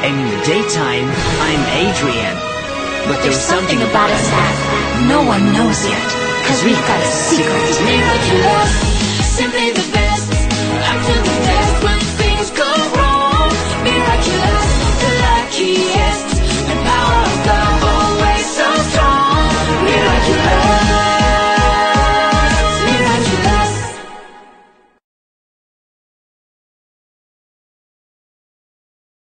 And in the daytime, I'm Adrian. But there's something about us that no one knows yet, 'cause we've got a secret. Miraculous, simply the best. After the